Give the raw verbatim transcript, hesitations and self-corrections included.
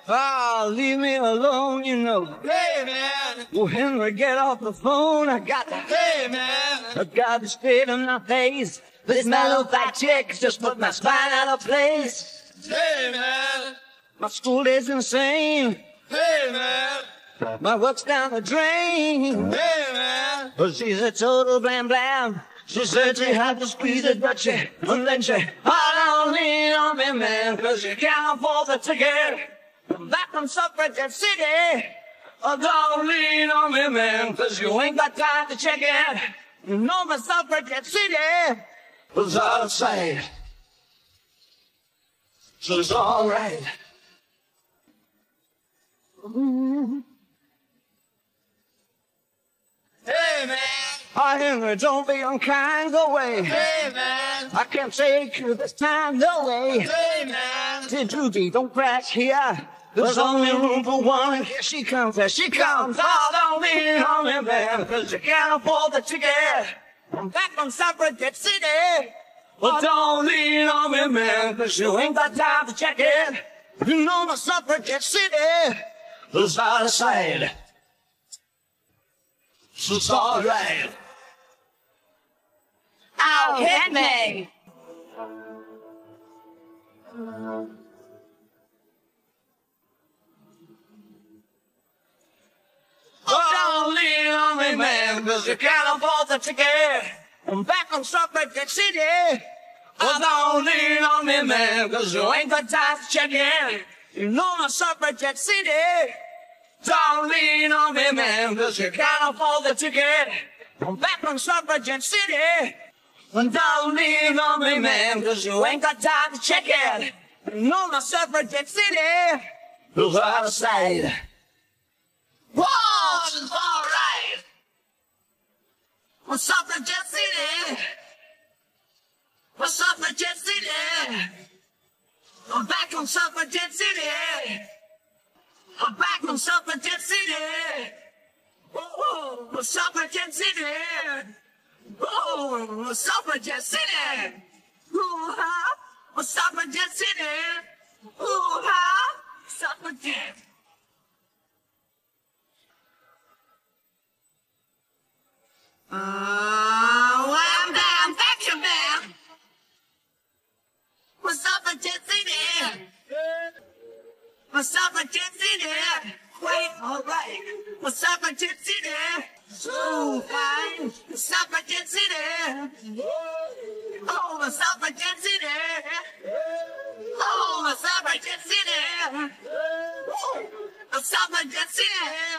Ah, leave me alone, you know. Hey, man. Oh, Henry, get off the phone. I got to, Hey, man. I got to spit in my face. This mellow fat chick just put my spine out of place. Hey, man. My school is insane. Hey, man. My work's down the drain. Hey, man. Well, she's a total blam blam. She said she had to squeeze it, but she, and then she, I don't lean on me, man, cause she can't afford the ticket. I'm back from Suffragette City. Oh, don't lean on me, man, cause you ain't got time to check it. You know my Suffragette City was outside. So it's alright. Mm-hmm. Hey, man. Oh, Henry, don't be unkind, go away. Hey, man. I can't take you this time, no way. Hey, man. Hey, Judy, don't crash here. There's only room for one. Here she comes, here she comes. Oh, don't lean on me, man, cause you can't afford the ticket. I'm back from Suffragette City. Well, don't lean on me, man, cause you ain't got time to check it. You know my Suffragette City is out of sight. So it's alright. Oh, hit me. Oh, don't lean on me, man, cause you can't afford the ticket. I'm back on Suffragette City. Oh, don't lean on me, man, cause you ain't got time to check in. You know my Suffragette City. Don't lean on me, man, cause you can't afford the ticket. I'm back on Suffragette City. And don't lean on me, man, cause you ain't got time to check it. You know my Suffragette City is out of sight. Whoa, it's alright. My Suffragette City. My Suffragette City. I'm back on Suffragette City. I'm back on Suffragette City. Oh, my Suffragette City. Oh, my Suffragette City. Ooh, ha, my Suffragette City. Ooh, ha, Suffragette. Oh, I'm down, thank you, man. My Suffragette City. My Suffragette City. Wait, alright. My Suffragette City. So fine. My Suffragette City. Oh, my Suffragette City. Oh, my Suffragette City. Oh, my Suffragette City.